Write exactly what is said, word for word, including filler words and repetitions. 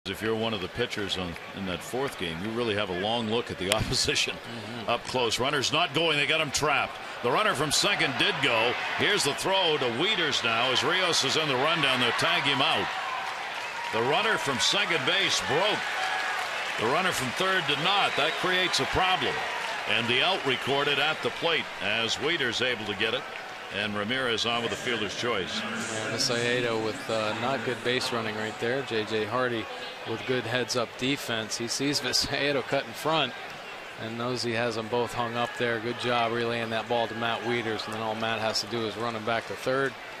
If you're one of the pitchers on, in that fourth game, you really have a long look at the opposition mm-hmm. up close. Runner's not going. They got him trapped. The runner from second did go. Here's the throw to Wieters now as Rios is in the rundown. They'll tag him out. The runner from second base broke. The runner from third did not. That creates a problem. And the out recorded at the plate as Wieters able to get it. And Ramirez on with the fielder's choice. Yeah, Visaedo with uh, not good base running right there. J J Hardy with good heads-up defense. He sees Visaedo cut in front and knows he has them both hung up there. Good job relaying that ball to Matt Wieters, and then all Matt has to do is run him back to third.